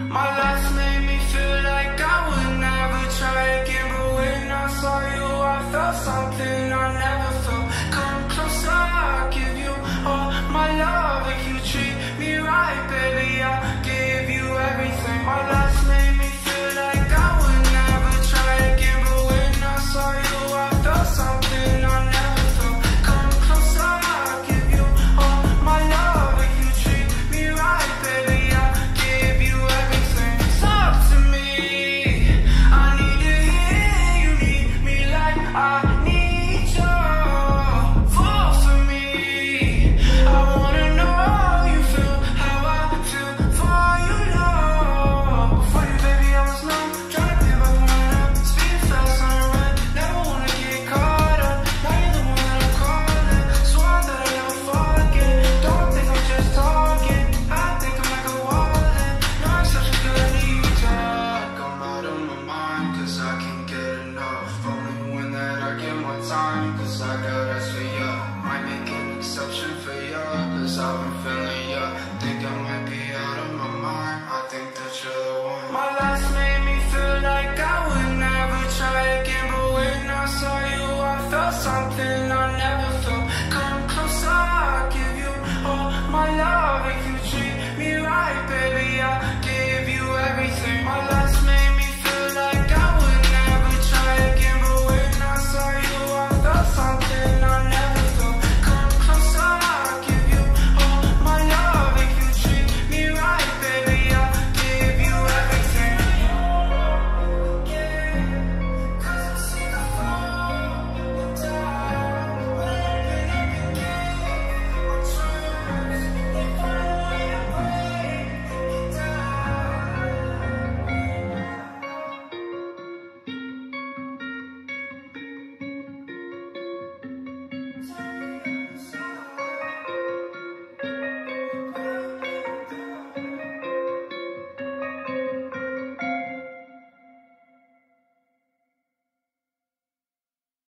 My last made me feel like I would never try again, but when I saw you, I felt something I never felt. Come closer, I'll give you all my love. If you treat me right, baby, I'll give you everything. My last made me feel like I would never try again, but when I saw you, I felt something I never felt. Come closer, I'll give you all my love. If you treat me right, baby, I'll give you everything. Talk to me, I need to hear you need me like I need you. Fall for me, I wanna know you feel how I feel for you, love. Before you, baby, I was numb, trying to give up one up, speeding fast on the run, never wanna get caught up. Now you're the one that I'm calling, swore that I never forget. Don't think I'm just talking, I think I'm like a wallet. No, I'm such a good need talk. I'm out of my mind, cause I can't get enough. Only when that I get more time, cause I got us for ya. Might make an exception for ya, cause I've been feeling ya. Think I might be out of my mind, I think that you're the one. My last made me feel like I would never try again, but when I saw you, I felt something